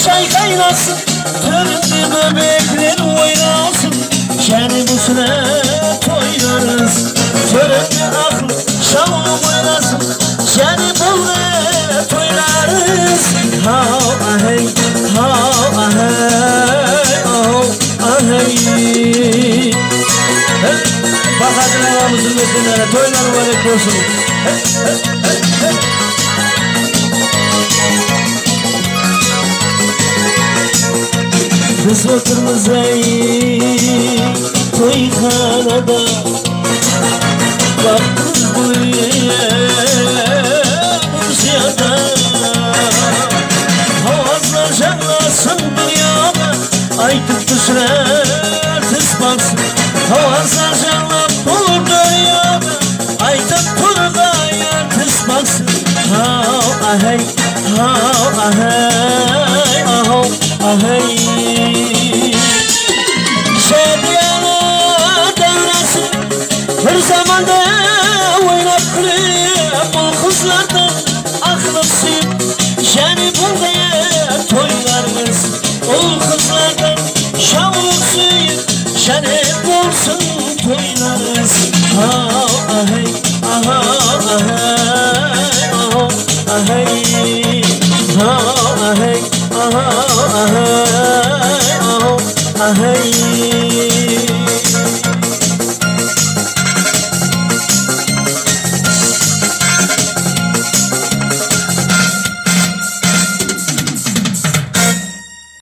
çay kaynasın, töründe bebekler oynasın. Şeni bu süre toylarız, töründe akşam oynasın. Şeni bu toylarız. Hav ahey, hav ahey, hav ahey. Bak hadi ağamızın metinlere, toylar mübarek olsun. Kız oturmaz ey toyhanada, bak kız buraya Bursa'da. Havazlar canlasın dünyada, ay tutuşlar tıspansın. Havazlar canlap olur dünyada, ay tutuşlar tıspansın. Hav ahey, hav ahey, hav ahey.